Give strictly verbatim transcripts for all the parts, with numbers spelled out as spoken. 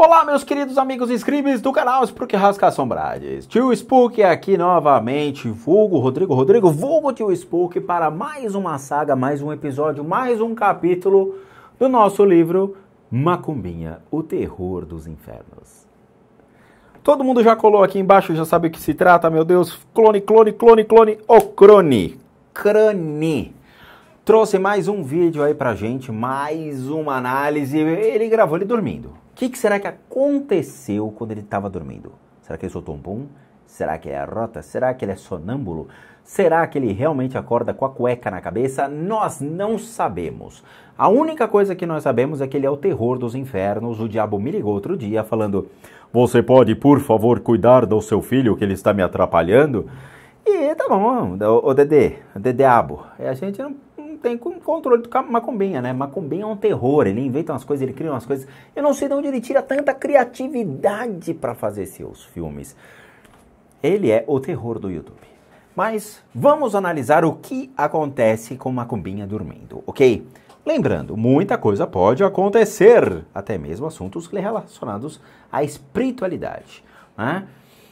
Olá, meus queridos amigos inscritos do canal Spook Rasca Assombrades. Tio Spook aqui novamente, vulgo Rodrigo Rodrigo, vulgo Tio Spook, para mais uma saga, mais um episódio, mais um capítulo do nosso livro Macumbinha, o terror dos infernos. Todo mundo já colou aqui embaixo, já sabe o que se trata, meu Deus. Clone, clone, clone, clone, o crone. Crone. Trouxe mais um vídeo aí pra gente, mais uma análise. Ele gravou ele dormindo. O que, que será que aconteceu quando ele estava dormindo? Será que ele soltou um pum? Será que ele é rota? Será que ele é sonâmbulo? Será que ele realmente acorda com a cueca na cabeça? Nós não sabemos. A única coisa que nós sabemos é que ele é o terror dos infernos. O diabo me ligou outro dia falando: você pode, por favor, cuidar do seu filho que ele está me atrapalhando? E tá bom, o Dedê, o Dedeabo, a gente não... tem controle do Macumbinha, né? Macumbinha é um terror, ele inventa umas coisas, ele cria umas coisas. Eu não sei de onde ele tira tanta criatividade para fazer seus filmes. Ele é o terror do YouTube. Mas vamos analisar o que acontece com Macumbinha dormindo, ok? Lembrando, muita coisa pode acontecer, até mesmo assuntos relacionados à espiritualidade, né?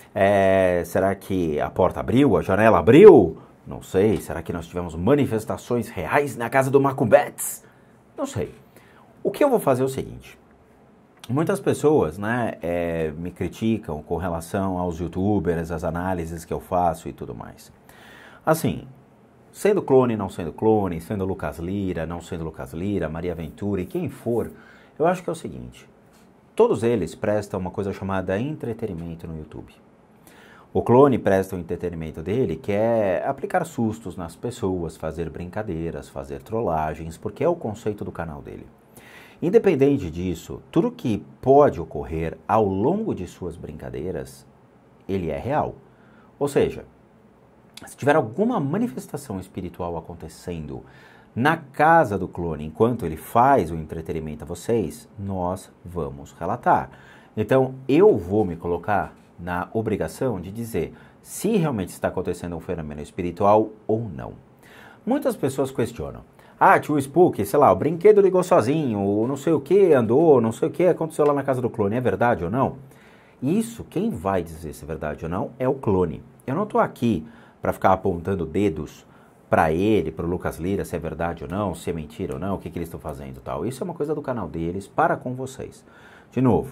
É, será que a porta abriu, a janela abriu? Não sei, será que nós tivemos manifestações reais na casa do Macumbetes? Não sei. O que eu vou fazer é o seguinte. Muitas pessoas, né, é, me criticam com relação aos youtubers, as análises que eu faço e tudo mais. Assim, sendo clone, não sendo clone, sendo Lucas Lira, não sendo Lucas Lira, Maria Ventura e quem for, eu acho que é o seguinte. Todos eles prestam uma coisa chamada entretenimento no YouTube. O clone presta o entretenimento dele, que é aplicar sustos nas pessoas, fazer brincadeiras, fazer trollagens, porque é o conceito do canal dele. Independente disso, tudo que pode ocorrer ao longo de suas brincadeiras, ele é real. Ou seja, se tiver alguma manifestação espiritual acontecendo na casa do clone, enquanto ele faz o entretenimento a vocês, nós vamos relatar. Então, eu vou me colocar na obrigação de dizer se realmente está acontecendo um fenômeno espiritual ou não. Muitas pessoas questionam. Ah, tio Spook, sei lá, o brinquedo ligou sozinho, ou não sei o que andou, não sei o que aconteceu lá na casa do clone. É verdade ou não? Isso, quem vai dizer se é verdade ou não é o clone. Eu não estou aqui para ficar apontando dedos para ele, para o Lucas Lira, se é verdade ou não, se é mentira ou não, o que, que eles estão fazendo e tal. Isso é uma coisa do canal deles, para com vocês. De novo,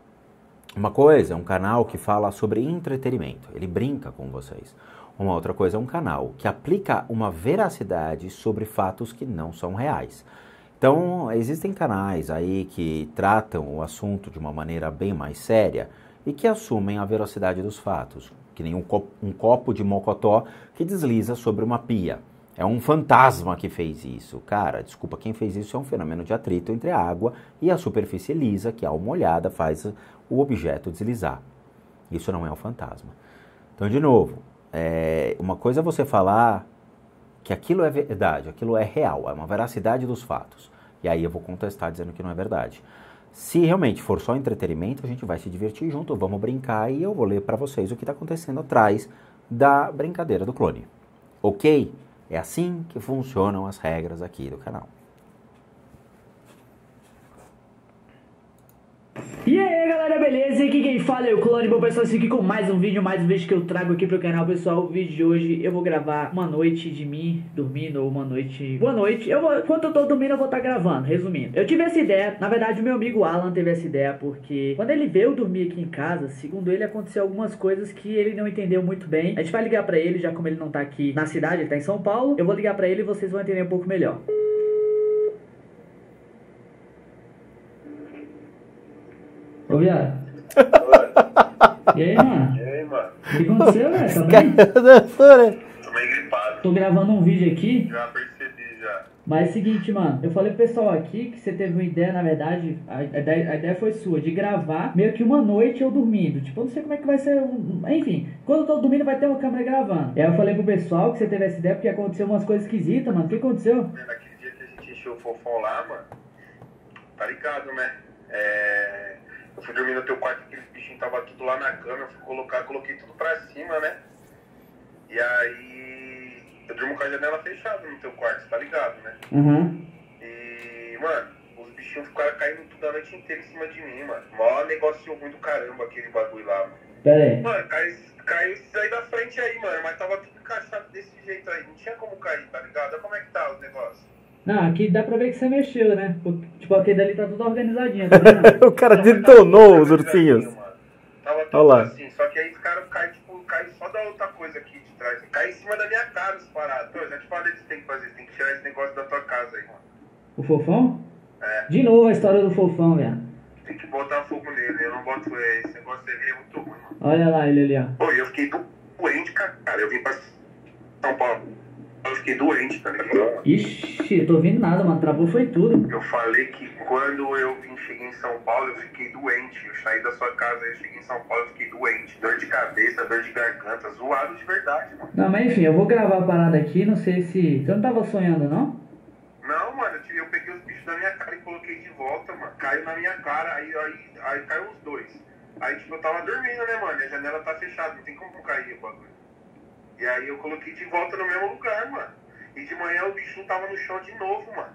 uma coisa é um canal que fala sobre entretenimento, ele brinca com vocês. Uma outra coisa é um canal que aplica uma veracidade sobre fatos que não são reais. Então, existem canais aí que tratam o assunto de uma maneira bem mais séria e que assumem a veracidade dos fatos, que nem um copo, um copo de mocotó que desliza sobre uma pia. É um fantasma que fez isso. Cara, desculpa, quem fez isso é um fenômeno de atrito entre a água e a superfície lisa, que ao molhada faz o objeto deslizar. Isso não é um fantasma. Então, de novo, é, uma coisa é você falar que aquilo é verdade, aquilo é real, é uma veracidade dos fatos. E aí eu vou contestar dizendo que não é verdade. Se realmente for só entretenimento, a gente vai se divertir junto, vamos brincar e eu vou ler para vocês o que está acontecendo atrás da brincadeira do clone. Ok? É assim que funcionam as regras aqui do canal. E aí galera, beleza? Aqui quem fala é o Clone. Bom pessoal, aqui com mais um vídeo, mais um vídeo que eu trago aqui pro canal. Pessoal, o vídeo de hoje eu vou gravar uma noite de mim dormindo, ou uma noite... Boa noite, eu vou... enquanto eu tô dormindo eu vou estar tá gravando, resumindo. Eu tive essa ideia, na verdade o meu amigo Alan teve essa ideia, porque quando ele veio dormir aqui em casa, segundo ele, aconteceu algumas coisas que ele não entendeu muito bem. A gente vai ligar pra ele, já como ele não tá aqui na cidade, ele tá em São Paulo. Eu vou ligar pra ele e vocês vão entender um pouco melhor. Ô, viado. E aí, mano? E aí, mano? O que aconteceu, velho? Tá bem? Tô meio gripado. Tô gravando um vídeo aqui. Já percebi, já. Mas é o seguinte, mano. Eu falei pro pessoal aqui que você teve uma ideia, na verdade, a ideia, a ideia foi sua, de gravar meio que uma noite eu dormindo. Tipo, eu não sei como é que vai ser. Um, enfim, quando eu tô dormindo vai ter uma câmera gravando. E aí eu falei pro pessoal que você teve essa ideia porque aconteceu umas coisas esquisitas, mano. O que aconteceu? Naquele dia que a gente encheu o fofão lá, mano. Tá ligado, né? É... Eu fui dormir no teu quarto, aquele bichinho tava tudo lá na cama, eu fui colocar, coloquei tudo pra cima, né? E aí, eu durmo com a janela fechada no teu quarto, tá ligado, né? Uhum. E, mano, os bichinhos ficaram caindo tudo a noite inteira em cima de mim, mano. Mó negócio ruim do caramba aquele bagulho lá, mano. Pera aí. Mano, caiu, caiu isso aí da frente aí, mano. Mas tava tudo encaixado desse jeito aí. Não tinha como cair, tá ligado? Olha como é que tá o negócio. Não, aqui dá pra ver que você mexeu, né? Tipo, aquele dali tá tudo organizadinho, tá vendo? O cara detonou os ursinhos. Tava Olha tudo lá. assim, só que aí os caras caem, tipo, caem só da outra coisa aqui de trás. Cai em cima da minha cara os parados. Pô, eu já te falei o que você tem que fazer, você tem que tirar esse negócio da tua casa aí, mano. O Fofão? É. De novo a história do Fofão, velho. Tem que botar fogo nele, eu não boto esse negócio dele, é muito ruim, mano. Olha lá ele ali, ó. Pô, eu fiquei doente, cara. Eu vim pra São Paulo. Eu fiquei doente, tá ligado? Ixi, eu tô ouvindo nada, mano. Travou foi tudo. Eu falei que quando eu vim, cheguei em São Paulo, eu fiquei doente. Eu saí da sua casa, eu cheguei em São Paulo, eu fiquei doente. Dor de cabeça, dor de garganta, zoado de verdade, mano. Não, mas enfim, eu vou gravar a parada aqui, não sei se... Você não tava sonhando, não? Não, mano, eu, eu peguei os bichos da minha cara e coloquei de volta, mano. Caiu na minha cara, aí, aí, aí caiu os dois. Aí, tipo, eu tava dormindo, né, mano? E a janela tá fechada, não tem como cair o bagulho. E aí eu coloquei de volta no mesmo lugar, mano. E de manhã o bichinho tava no chão de novo, mano.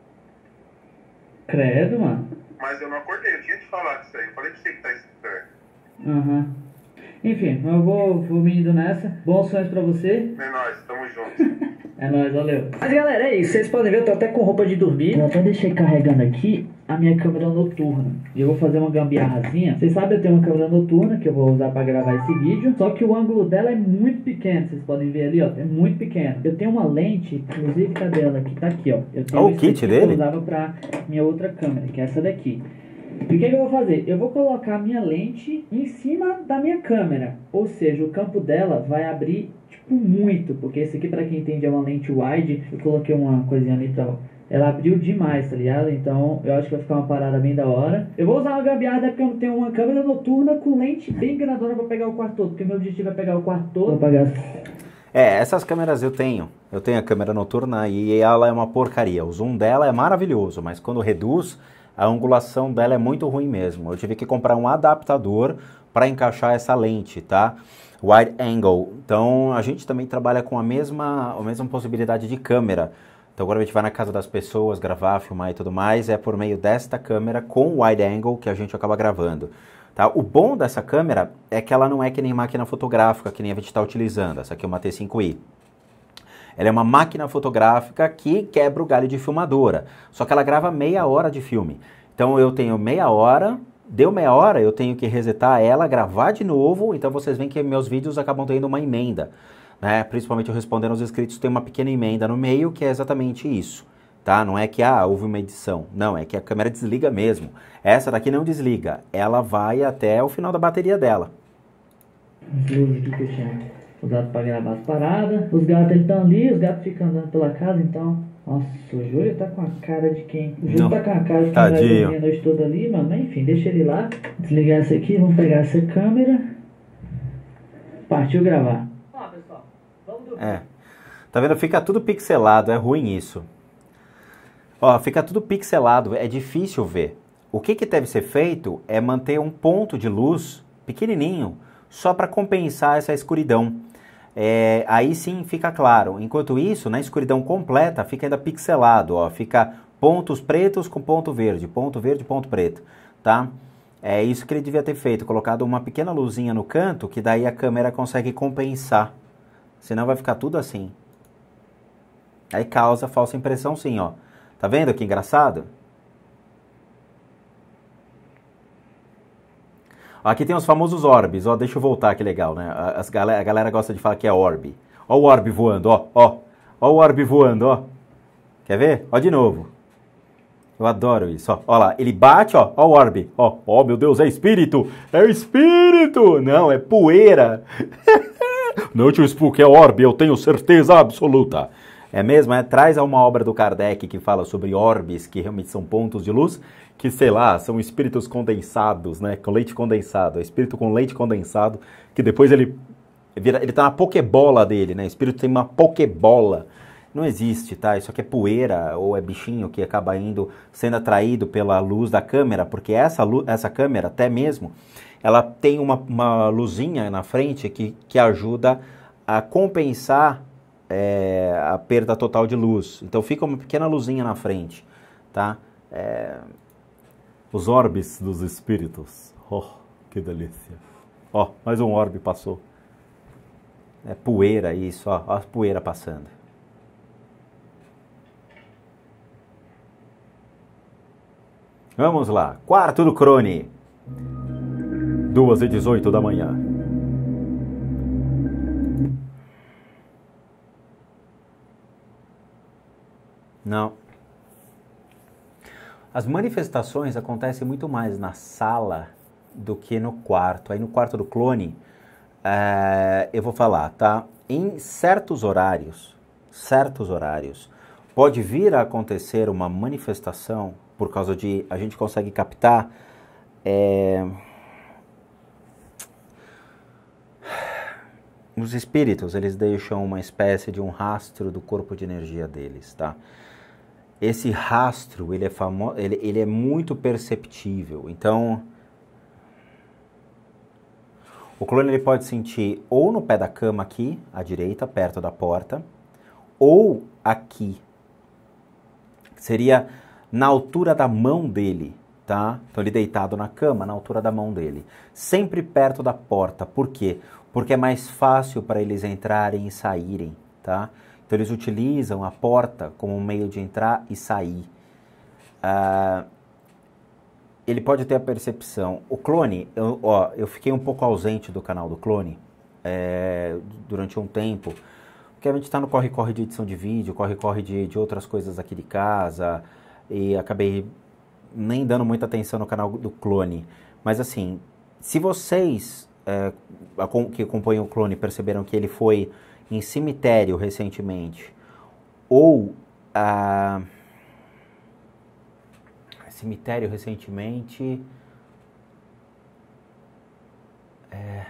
Credo, mano. Mas eu não acordei, eu tinha te falado isso aí. Eu falei pra você que tá estranho. Aham. Enfim, eu vou, vou me indo nessa. Bons sonhos pra você. É nóis, tamo junto. É nóis, valeu. Mas galera, é isso. Vocês podem ver, eu tô até com roupa de dormir. Eu até deixei carregando aqui a minha câmera noturna. E eu vou fazer uma gambiarrazinha. Vocês sabem, eu tenho uma câmera noturna que eu vou usar pra gravar esse vídeo. Só que o ângulo dela é muito pequeno. Vocês podem ver ali, ó. É muito pequeno. Eu tenho uma lente, inclusive, cadê ela? Que tá aqui, ó. Eu tenho Olha o esse kit aqui dele. que eu usava pra minha outra câmera, que é essa daqui. E o que, que eu vou fazer? Eu vou colocar a minha lente em cima da minha câmera. Ou seja, o campo dela vai abrir, tipo, muito. Porque esse aqui, pra quem entende, é uma lente wide. Eu coloquei uma coisinha ali pra... Ela abriu demais, tá ligado? Então, eu acho que vai ficar uma parada bem da hora. Eu vou usar uma gambiarra porque eu tenho uma câmera noturna com lente bem grandona pra pegar o quarto todo. Porque meu objetivo é pegar o quarto todo. Vou apagar. É, essas câmeras eu tenho. Eu tenho a câmera noturna e ela é uma porcaria. O zoom dela é maravilhoso, mas quando reduz, a angulação dela é muito ruim mesmo. Eu tive que comprar um adaptador para encaixar essa lente, tá? Wide angle. Então, a gente também trabalha com a mesma, a mesma possibilidade de câmera. Então, quando a gente vai na casa das pessoas, gravar, filmar e tudo mais, é por meio desta câmera com wide angle que a gente acaba gravando. Tá? O bom dessa câmera é que ela não é que nem máquina fotográfica, que nem a gente está utilizando. Essa aqui é uma T cinco i. Ela é uma máquina fotográfica que quebra o galho de filmadora. Só que ela grava meia hora de filme. Então, eu tenho meia hora... Deu meia hora, eu tenho que resetar ela, gravar de novo, então vocês veem que meus vídeos acabam tendo uma emenda, né? Principalmente eu respondendo aos inscritos, tem uma pequena emenda no meio, que é exatamente isso, tá? Não é que, ah, houve uma edição, não, é que a câmera desliga mesmo. Essa daqui não desliga, ela vai até o final da bateria dela. As luzes aqui que eu tinha usado pra gravar as paradas. Os gatos, eles estão ali, os gatos ficam andando pela casa, então... Nossa, o Júlio tá com a cara de quem... O Júlio Não. tá com a cara de quem Tadinho. vai dormir a noite toda ali, mano. Mas enfim, deixa ele lá. Desligar essa aqui, vamos pegar essa câmera. Partiu gravar. Ó, pessoal, vamos dormir. É, tá vendo? Fica tudo pixelado, é ruim isso. Ó, fica tudo pixelado, é difícil ver. O que que deve ser feito é manter um ponto de luz pequenininho, só para compensar essa escuridão. É, aí sim fica claro. Enquanto isso, na escuridão completa, fica ainda pixelado, ó, fica pontos pretos com ponto verde, ponto verde, ponto preto, tá? É isso que ele devia ter feito, colocado uma pequena luzinha no canto, que daí a câmera consegue compensar. Senão vai ficar tudo assim. Aí causa falsa impressão sim, ó. Tá vendo que engraçado? Aqui tem os famosos orbes, ó, deixa eu voltar, que legal, né? As galera, a galera gosta de falar que é orbe. Ó o orbe voando, ó, ó. Ó o orbe voando, ó. Quer ver? Ó de novo. Eu adoro isso, ó. Ó lá, ele bate, ó, ó o orbe. Ó, ó, meu Deus, é espírito. É espírito. Não, é poeira. Não, tio Spook, é orbe, eu tenho certeza absoluta. É mesmo, é? Traz uma obra do Kardec que fala sobre orbes, que realmente são pontos de luz, que, sei lá, são espíritos condensados, né? Com leite condensado. É espírito com leite condensado, que depois ele vira, ele tá na pokebola dele, né? O espírito tem uma pokebola. Não existe, tá? Isso aqui é poeira ou é bichinho que acaba indo, sendo atraído pela luz da câmera, porque essa, luz, essa câmera, até mesmo, ela tem uma, uma luzinha na frente que, que ajuda a compensar é, a perda total de luz. Então fica uma pequena luzinha na frente, tá? É, Os orbes dos espíritos. Oh, que delícia. Ó, oh, mais um orbe passou. É poeira isso, ó, ó a poeira passando. Vamos lá, quarto do Crone. duas e dezoito da manhã. Não. As manifestações acontecem muito mais na sala do que no quarto. Aí no quarto do clone, é, eu vou falar, tá? Em certos horários, certos horários, pode vir a acontecer uma manifestação por causa de, a gente consegue captar, é, os espíritos, eles deixam uma espécie de um rastro do corpo de energia deles, tá? Esse rastro, ele é, famo ele, ele é muito perceptível. Então, o clone ele pode sentir ou no pé da cama aqui, à direita, perto da porta, ou aqui. Seria na altura da mão dele, tá? Então, ele deitado na cama, na altura da mão dele. Sempre perto da porta. Por quê? Porque é mais fácil para eles entrarem e saírem, tá? Então, eles utilizam a porta como um meio de entrar e sair. Ah, ele pode ter a percepção. O clone, eu, ó, eu fiquei um pouco ausente do canal do clone é, durante um tempo, porque a gente está no corre-corre de edição de vídeo, corre-corre de, de outras coisas aqui de casa, e acabei nem dando muita atenção no canal do clone. Mas assim, se vocês é, que acompanham o clone perceberam que ele foi em cemitério recentemente, ou ah, cemitério recentemente, é,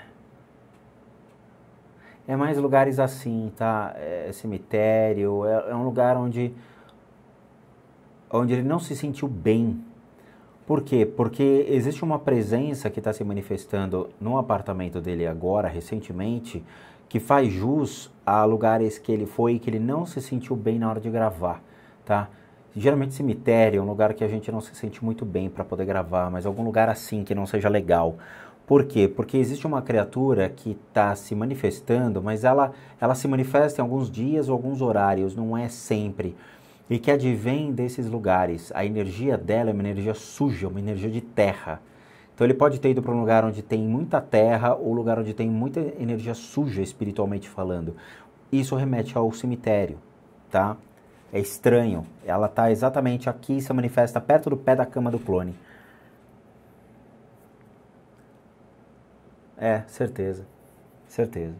é mais lugares assim, tá? É cemitério, é, é um lugar onde, onde ele não se sentiu bem. Por quê? Porque existe uma presença que está se manifestando no apartamento dele agora, recentemente, que faz jus a lugares que ele foi e que ele não se sentiu bem na hora de gravar, tá? Geralmente cemitério é um lugar que a gente não se sente muito bem para poder gravar, mas algum lugar assim que não seja legal. Por quê? Porque existe uma criatura que está se manifestando, mas ela, ela se manifesta em alguns dias ou alguns horários, não é sempre. E que advém desses lugares. A energia dela é uma energia suja, uma energia de terra. Então ele pode ter ido para um lugar onde tem muita terra ou lugar onde tem muita energia suja, espiritualmente falando. Isso remete ao cemitério, tá? É estranho. Ela está exatamente aqui, se manifesta perto do pé da cama do clone. É, certeza. Certeza.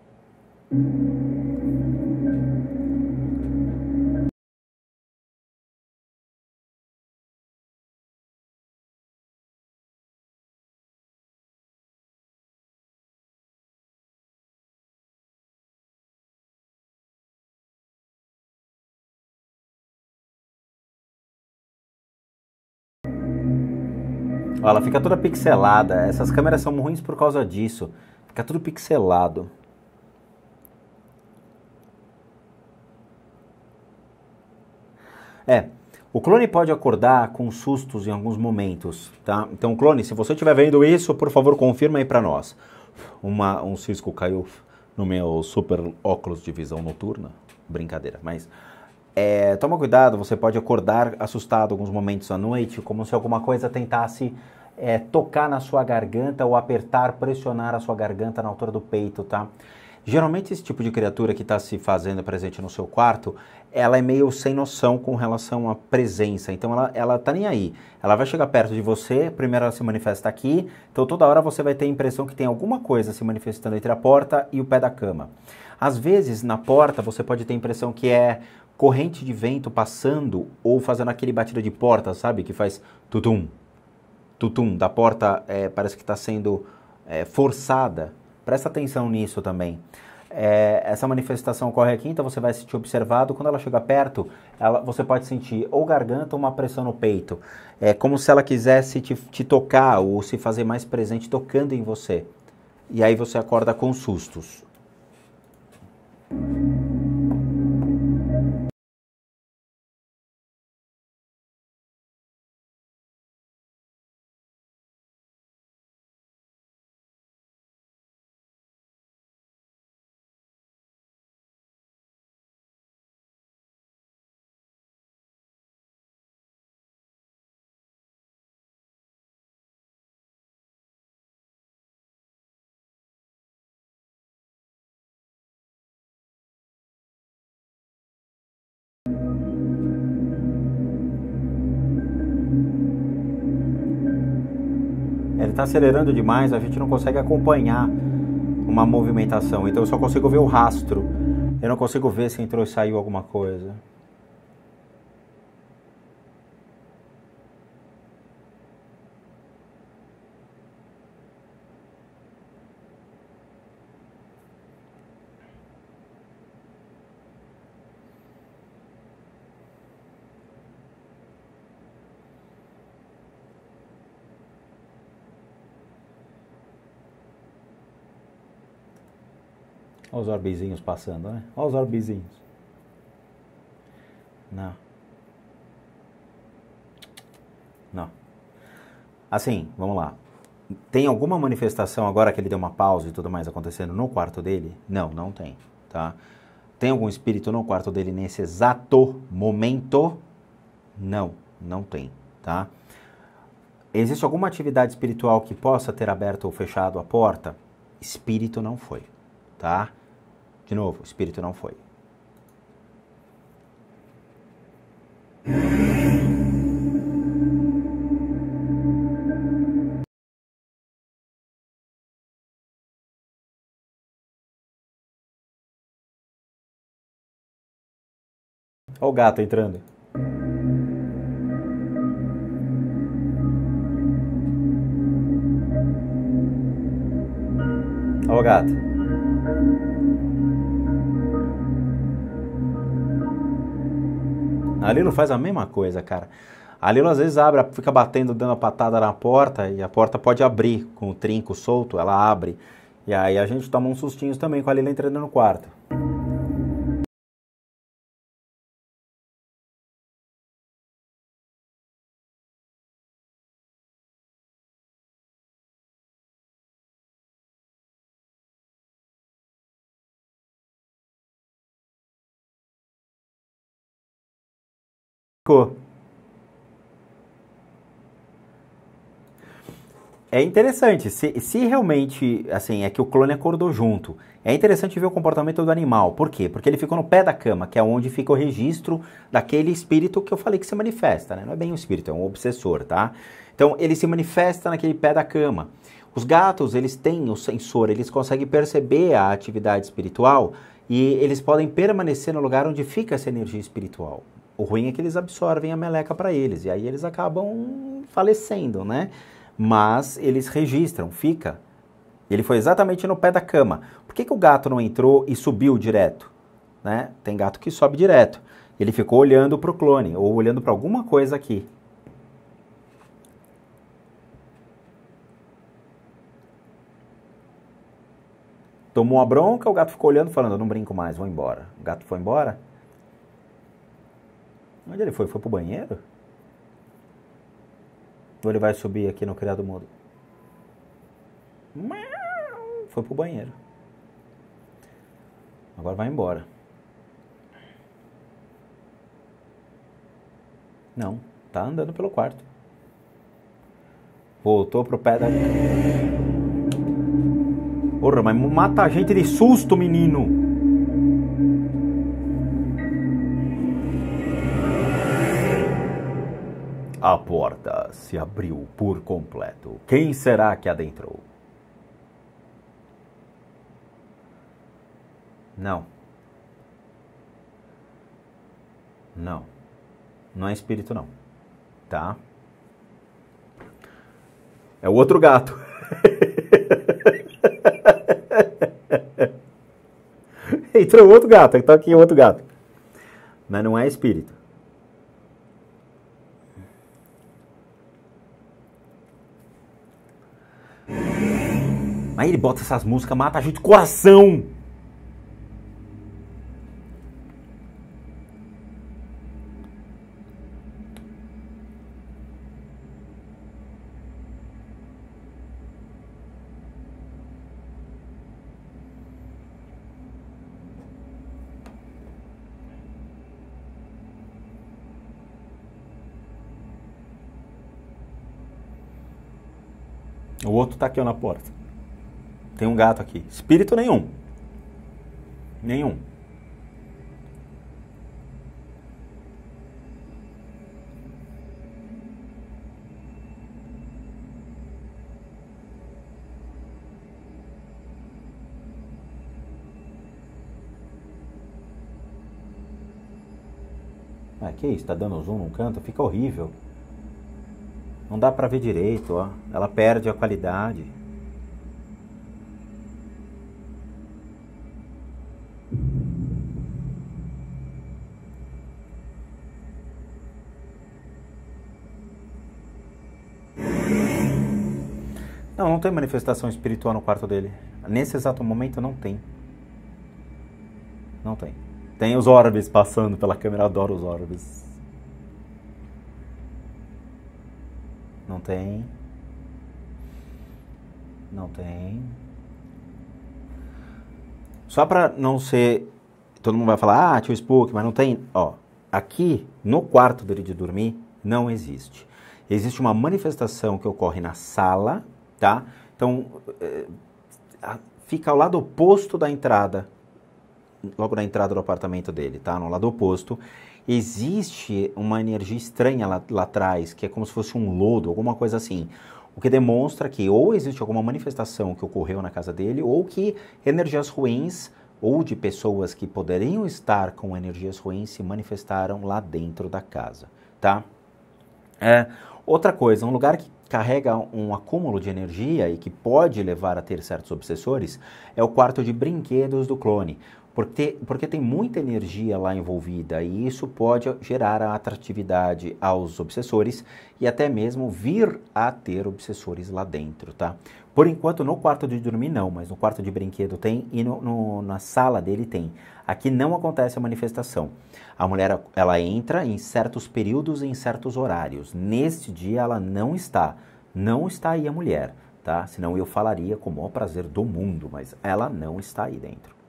Ó, ela fica toda pixelada. Essas câmeras são ruins por causa disso. Fica tudo pixelado. É, o clone pode acordar com sustos em alguns momentos, tá? Então, clone, se você estiver vendo isso, por favor, confirma aí pra nós. Uma, um cisco caiu no meu super óculos de visão noturna. Brincadeira, mas... É, toma cuidado, você pode acordar assustado alguns momentos à noite, como se alguma coisa tentasse é, tocar na sua garganta ou apertar, pressionar a sua garganta na altura do peito, tá? Geralmente esse tipo de criatura que está se fazendo presente no seu quarto, ela é meio sem noção com relação à presença, então ela, ela tá nem aí. Ela vai chegar perto de você, primeiro ela se manifesta aqui, então toda hora você vai ter a impressão que tem alguma coisa se manifestando entre a porta e o pé da cama. Às vezes, na porta, você pode ter a impressão que é corrente de vento passando ou fazendo aquele batido de porta, sabe? Que faz tutum, tutum, da porta é, parece que está sendo é, forçada. Presta atenção nisso também. É, essa manifestação ocorre aqui, então você vai se sentir observado. Quando ela chega perto, ela, você pode sentir ou garganta ou uma pressão no peito. É como se ela quisesse te, te tocar ou se fazer mais presente tocando em você. E aí você acorda com sustos. ele tá acelerando demais, a gente não consegue acompanhar uma movimentação. Então eu só consigo ver o rastro. Eu não consigo ver se entrou e saiu alguma coisa. Olha os orbezinhos passando, né? Olha os orbezinhos. Não. Não. Assim, vamos lá. Tem alguma manifestação agora que ele deu uma pausa e tudo mais acontecendo no quarto dele? Não, não tem, tá? Tem algum espírito no quarto dele nesse exato momento? Não, não tem, tá? Existe alguma atividade espiritual que possa ter aberto ou fechado a porta? Espírito não foi, tá? De novo, espírito não foi. Olha o gato entrando. Olha o gato. A Lilo faz a mesma coisa, cara. A Lilo às vezes abre, fica batendo, dando a patada na porta, e a porta pode abrir com o trinco solto, ela abre. E aí a gente toma uns sustinhos também com a Lilo entrando no quarto. Ficou. É interessante, se, se realmente, assim, é que o clone acordou junto, é interessante ver o comportamento do animal. Por quê? Porque ele ficou no pé da cama, que é onde fica o registro daquele espírito que eu falei que se manifesta, né? Não é bem um espírito, é um obsessor, tá? Então, ele se manifesta naquele pé da cama. Os gatos, eles têm o sensor, eles conseguem perceber a atividade espiritual e eles podem permanecer no lugar onde fica essa energia espiritual. O ruim é que eles absorvem a meleca para eles, e aí eles acabam falecendo, né? Mas eles registram, fica. Ele foi exatamente no pé da cama. Por que que o gato não entrou e subiu direto? Né? Tem gato que sobe direto. Ele ficou olhando para o clone, ou olhando para alguma coisa aqui. Tomou uma bronca, o gato ficou olhando, falando, eu não brinco mais, vou embora. O gato foi embora. Onde ele foi? Foi pro banheiro? Ou ele vai subir aqui no criado mudo? Foi pro banheiro. Agora vai embora. Não, tá andando pelo quarto. Voltou pro pé da... Porra, mas mata a gente de susto, menino. A porta se abriu por completo. Quem será que adentrou? Não. Não. Não é espírito, não. Tá? É o outro gato. Entrou outro gato. Então aqui é outro gato. Mas não é espírito. Aí ele bota essas músicas, mata a gente do coração. O outro tá aqui ó, na porta. Tem um gato aqui. Espírito nenhum. Nenhum. Ah, que isso? Tá dando zoom num canto? Fica horrível. Não dá pra ver direito, ó. Ela perde a qualidade. Não, não tem manifestação espiritual no quarto dele. Nesse exato momento não tem. Não tem. Tem os orbes passando pela câmera, eu adoro os orbes. Não tem. Não tem. Só pra não ser... Todo mundo vai falar, ah, tio Spook, mas não tem... Ó, aqui no quarto dele de dormir não existe. Existe uma manifestação que ocorre na sala, tá? Então, é, fica ao lado oposto da entrada, logo na entrada do apartamento dele, tá? No lado oposto. Existe uma energia estranha lá, lá atrás, que é como se fosse um lodo, alguma coisa assim. O que demonstra que ou existe alguma manifestação que ocorreu na casa dele, ou que energias ruins, ou de pessoas que poderiam estar com energias ruins, se manifestaram lá dentro da casa, tá? É, outra coisa, um lugar que carrega um acúmulo de energia e que pode levar a ter certos obsessores é o quarto de brinquedos do clone. Porque, porque tem muita energia lá envolvida e isso pode gerar a atratividade aos obsessores e até mesmo vir a ter obsessores lá dentro, tá? Por enquanto, no quarto de dormir não, mas no quarto de brinquedo tem e no, no, na sala dele tem. Aqui não acontece a manifestação. A mulher, ela entra em certos períodos e em certos horários. Neste dia ela não está. Não está aí a mulher, tá? Senão eu falaria com o maior prazer do mundo, mas ela não está aí dentro.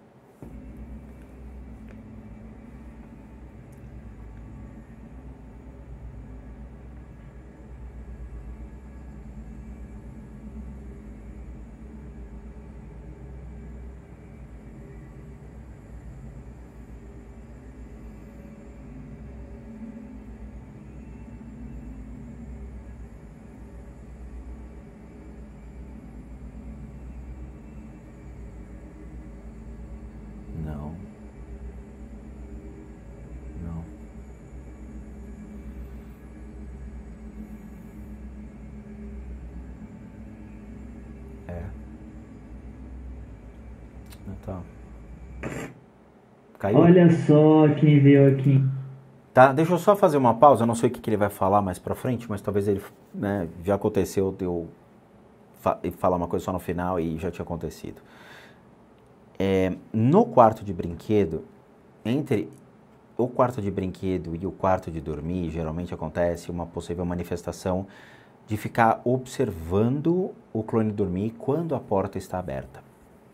Não. Não. É. Então. Caiu. Olha só quem veio aqui. Tá, deixa eu só fazer uma pausa, eu não sei o que, que ele vai falar mais pra frente, mas talvez ele, né, já aconteceu de eu fa falar uma coisa só no final e já tinha acontecido. É, no quarto de brinquedo, entre o quarto de brinquedo e o quarto de dormir, geralmente acontece uma possível manifestação de ficar observando o clone dormir quando a porta está aberta.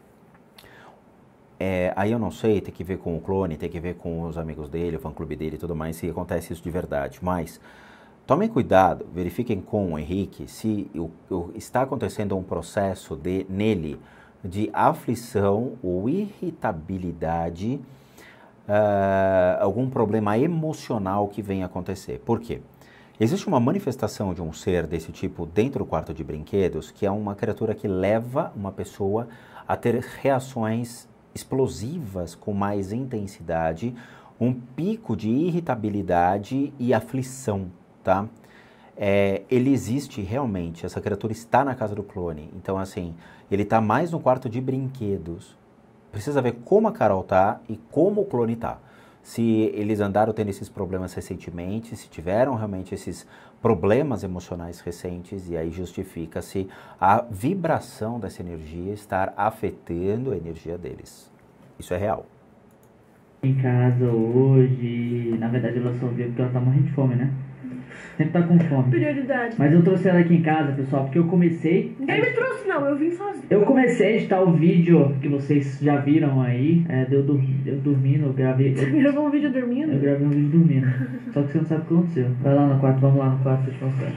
É, aí eu não sei, tem que ver com o clone, tem que ver com os amigos dele, o fã-clube dele e tudo mais, se acontece isso de verdade. Mas tomem cuidado, verifiquem com o Henrique se o, o, está acontecendo um processo de, nele de aflição ou irritabilidade, uh, algum problema emocional que venha acontecer. Por quê? Existe uma manifestação de um ser desse tipo dentro do quarto de brinquedos, que é uma criatura que leva uma pessoa a ter reações explosivas com mais intensidade, um pico de irritabilidade e aflição, tá? É, ele existe realmente, essa criatura está na casa do clone, então assim, ele está mais no quarto de brinquedos. Precisa ver como a Carol tá e como o clone tá. Se eles andaram tendo esses problemas recentemente, se tiveram realmente esses problemas emocionais recentes, e aí justifica-se a vibração dessa energia estar afetando a energia deles. Isso é real. Em casa hoje, na verdade ela só veio porque ela tá morrendo de fome, né? Sempre tá com fome. Prioridade. Mas eu trouxe ela aqui em casa, pessoal, porque eu comecei... Ninguém me trouxe não, eu vim sozinho. Eu comecei a editar o vídeo que vocês já viram aí, é, de eu, dur eu dormindo, eu gravei... Você Eu, gravou um vídeo dormindo? eu gravei um vídeo dormindo, só que você não sabe o que aconteceu. Vai lá no quarto, vamos lá no quarto pra eu te mostrar.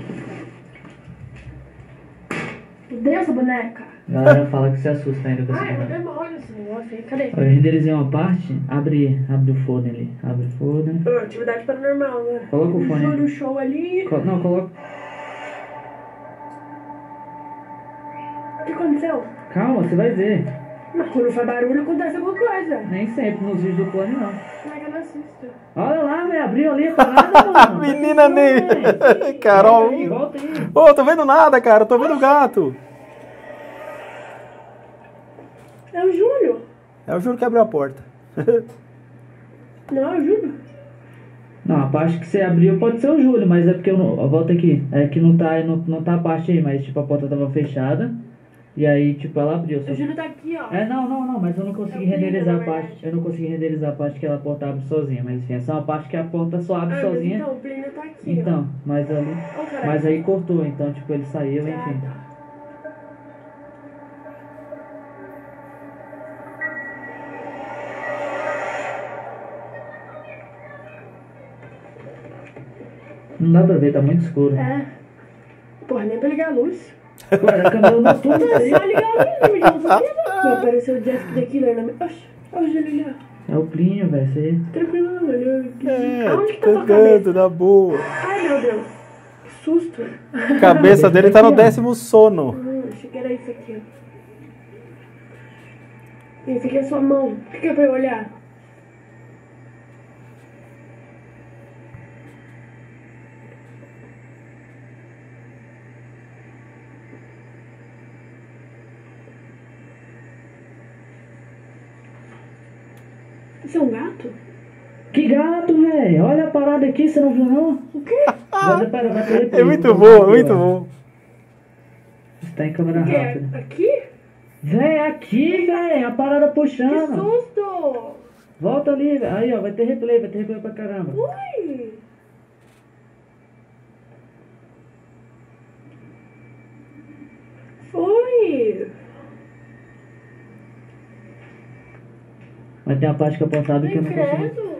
Odeio essa boneca. A galera fala que se assusta ainda com essa Ai, é um boneca. demônio esse negócio aí, cadê? Eu renderizei uma parte, abre, abre o fone ali, abre o fone. Oh, atividade paranormal, né? Coloca o fone. Júlio show ali. Co não, coloca... O que aconteceu? Calma, você vai ver. Mas quando faz barulho acontece alguma coisa. Nem sempre nos vídeos do clone, não. Não é que eu não assisto. Olha lá, velho, abriu ali a parada, mano. Menina nem. nem. Carol. Volta aí, volta aí. Ô, tô vendo nada, cara. Tô vendo gato. É o Júlio. Eu juro que abriu a porta. Não, é o Júlio. Não, a parte que você abriu pode ser o Júlio, mas é porque eu não. Volta aqui. É que não tá, não, não tá a parte aí, mas tipo, a porta tava fechada. E aí, tipo, ela abriu. Só... O Júlio tá aqui, ó. É, não, não, não, mas eu não consegui É o Plínio, renderizar na a parte. verdade. Eu não consegui renderizar a parte que ela porta abre sozinha, mas enfim, essa é uma parte que a porta só abre Ah, mas sozinha. então, o Plínio tá aqui, Então, mas ali. ó. Ó, caralho. Mas aí cortou, então, tipo, ele saiu, Ah, enfim. tá. Não dá pra ver, tá muito escuro. É. Porra, nem pra ligar a luz. Pô, era a câmera noturna É aí. só ligar a luz, menino. Não sabia, não. Vai aparecer o Jeff The Killer na minha... Oxi, olha o Júlio ali, ó. É o Plínio, velho, isso aí. Tranquilo, olha. É, Aonde que tá tua pegando cabeça? na boa. Ai, meu Deus. Que susto. A cabeça dele tá no décimo sono. Hum, achei que era isso aqui, ó. Esse aqui é sua mão. O que que é pra eu olhar? Isso é um gato? Que gato, velho! Olha a parada aqui, você não viu não? O quê? Vai, pera, vai ter replay, É muito vou bom, é botar muito aqui, ó. bom. Está em câmera O quê? rápida. Aqui? Véi, aqui, véi, a parada Que puxando. susto! Volta ali, véi. Aí, ó, vai ter replay, vai ter replay pra caramba. Ui! Foi! Mas tem uma parte que é apontada que eu não consigo. Credo!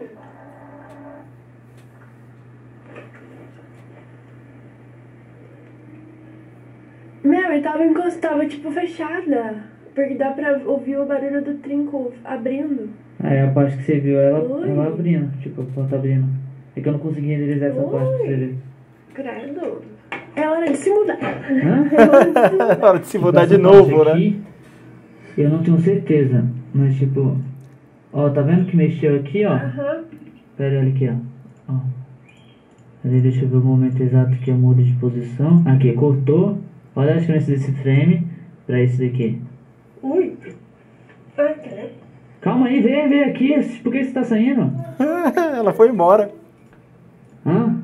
Meu, e tava encostada, tipo, fechada. Porque dá pra ouvir o barulho do trinco abrindo. Aí a parte que você viu, ela, Oi. ela abrindo, tipo, a porta abrindo. É que eu não consegui renderizar essa Oi. parte pra você ver. Credo. É hora de se mudar. Hã? É hora de se mudar. Hora de se Tipo, mudar de essa novo, parte né? aqui, eu não tenho certeza, mas tipo... Ó, tá vendo que mexeu aqui, ó? Aham. Pera aí, aqui, ó. Ó. Peraí, deixa eu ver o momento exato que eu mudo de posição. Aqui, cortou. Olha a diferença desse frame pra esse daqui. Ui. Ai, credo. Calma aí, vem, vem aqui. Por que você tá saindo? Ela foi embora. Hã?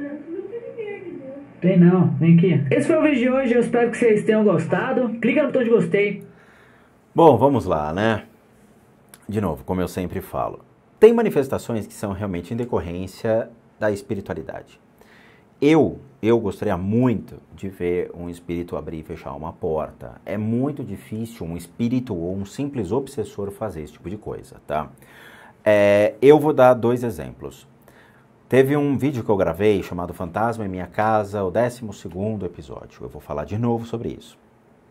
Tem não, vem aqui. Esse foi o vídeo de hoje, eu espero que vocês tenham gostado. Clica no botão de gostei. Bom, vamos lá, né? De novo, como eu sempre falo, tem manifestações que são realmente em decorrência da espiritualidade. Eu, eu gostaria muito de ver um espírito abrir e fechar uma porta. É muito difícil um espírito ou um simples obsessor fazer esse tipo de coisa, tá? É, eu vou dar dois exemplos. Teve um vídeo que eu gravei chamado Fantasma em Minha Casa, o décimo segundo episódio. Eu vou falar de novo sobre isso.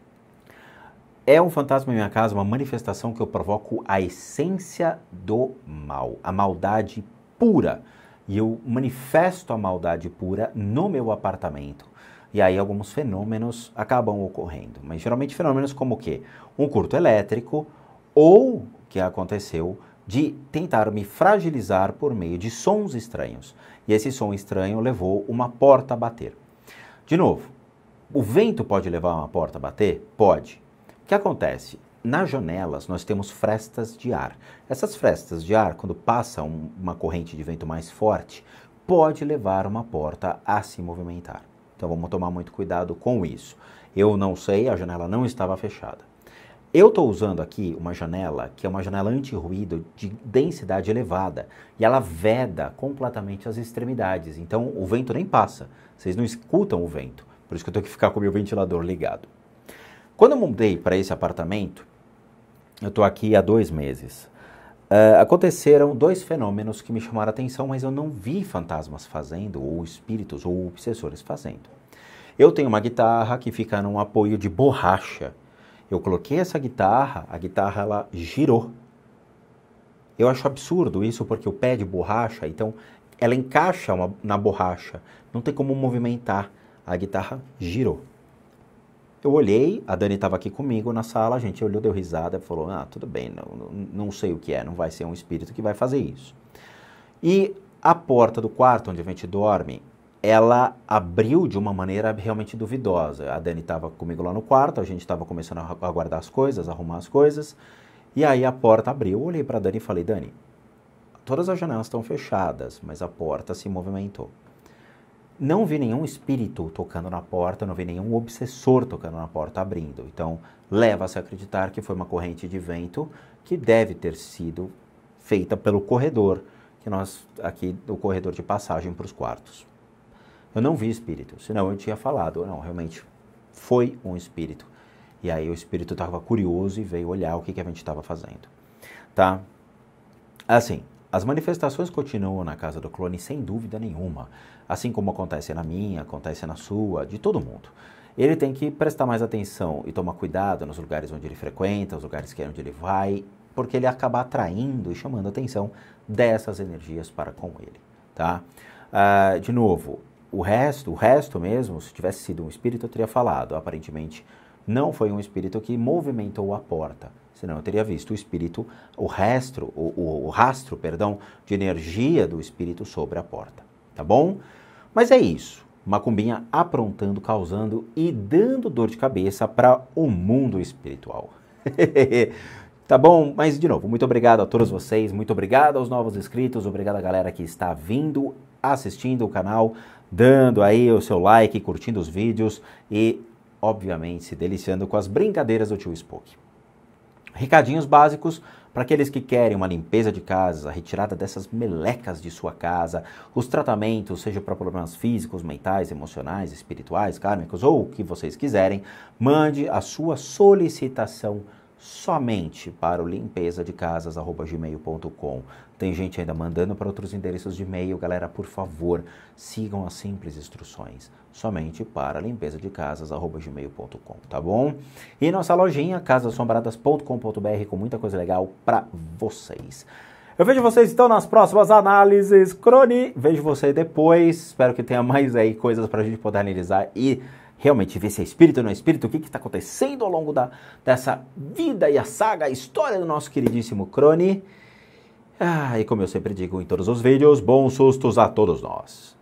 É um fantasma em minha casa, uma manifestação que eu provoco a essência do mal, a maldade pura. E eu manifesto a maldade pura no meu apartamento. E aí alguns fenômenos acabam ocorrendo. Mas geralmente fenômenos como o quê? Um curto elétrico ou, que aconteceu, de tentar me fragilizar por meio de sons estranhos. E esse som estranho levou uma porta a bater. De novo, o vento pode levar uma porta a bater? Pode. O que acontece? Nas janelas nós temos frestas de ar. Essas frestas de ar, quando passa um, uma corrente de vento mais forte, pode levar uma porta a se movimentar. Então vamos tomar muito cuidado com isso. Eu não sei, a janela não estava fechada. Eu estou usando aqui uma janela que é uma janela anti-ruído de densidade elevada e ela veda completamente as extremidades. Então o vento nem passa, vocês não escutam o vento. Por isso que eu tenho que ficar com o meu ventilador ligado. Quando eu mudei para esse apartamento, eu estou aqui há dois meses, uh, aconteceram dois fenômenos que me chamaram a atenção, mas eu não vi fantasmas fazendo, ou espíritos, ou obsessores fazendo. Eu tenho uma guitarra que fica num apoio de borracha. Eu coloquei essa guitarra, a guitarra ela girou. Eu acho absurdo isso, porque o pé de borracha, então ela encaixa uma, na borracha, não tem como movimentar, a guitarra girou. eu olhei, a Dani estava aqui comigo na sala, a gente olhou, deu risada, falou, ah, tudo bem, não, não, não sei o que é, não vai ser um espírito que vai fazer isso. E a porta do quarto onde a gente dorme, ela abriu de uma maneira realmente duvidosa. A Dani estava comigo lá no quarto, a gente estava começando a guardar as coisas, arrumar as coisas, e aí a porta abriu. Eu olhei para a Dani e falei, Dani, todas as janelas estão fechadas, mas a porta se movimentou. Não vi nenhum espírito tocando na porta, não vi nenhum obsessor tocando na porta abrindo. Então, leva-se a acreditar que foi uma corrente de vento que deve ter sido feita pelo corredor, que nós, aqui, o corredor de passagem para os quartos. Eu não vi espírito, senão eu tinha falado, não, realmente foi um espírito. E aí o espírito estava curioso e veio olhar o que, que a gente estava fazendo, tá? Assim, as manifestações continuam na casa do clone sem dúvida nenhuma, assim como acontece na minha, acontece na sua, de todo mundo. Ele tem que prestar mais atenção e tomar cuidado nos lugares onde ele frequenta, os lugares que é onde ele vai, porque ele acaba atraindo e chamando a atenção dessas energias para com ele, tá? Uh, de novo, o resto, o resto mesmo, se tivesse sido um espírito, eu teria falado, aparentemente não foi um espírito que movimentou a porta, senão eu teria visto o espírito, o rastro, o, o, o rastro, perdão, de energia do espírito sobre a porta, tá bom? Mas é isso, macumbinha aprontando, causando e dando dor de cabeça para o mundo espiritual. Tá bom? Mas, de novo, muito obrigado a todos vocês, muito obrigado aos novos inscritos, obrigado a galera que está vindo, assistindo o canal, dando aí o seu like, curtindo os vídeos e, obviamente, se deliciando com as brincadeiras do Tio Spook. Recadinhos básicos para aqueles que querem uma limpeza de casa, a retirada dessas melecas de sua casa, os tratamentos, seja para problemas físicos, mentais, emocionais, espirituais, kármicos ou o que vocês quiserem, mande a sua solicitação somente para o limpeza de casas arroba gmail ponto com. Tem gente ainda mandando para outros endereços de e-mail. Galera, por favor, sigam as simples instruções. Somente para limpeza de casas arroba gmail ponto com, tá bom? E nossa lojinha, casas assombradas ponto com ponto br, com muita coisa legal para vocês. Eu vejo vocês então nas próximas análises, Crone. Vejo você depois. Espero que tenha mais aí coisas para a gente poder analisar e realmente ver se é espírito ou não é espírito, o que está acontecendo ao longo da, dessa vida e a saga, a história do nosso queridíssimo Crone. Ah, e como eu sempre digo em todos os vídeos, bons sustos a todos nós.